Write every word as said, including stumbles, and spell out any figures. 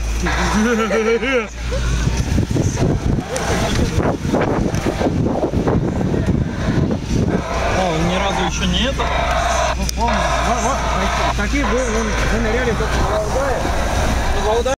О, он ни разу еще не это. Он, вот, вот, такие вы, вы ныряли только в Валдае.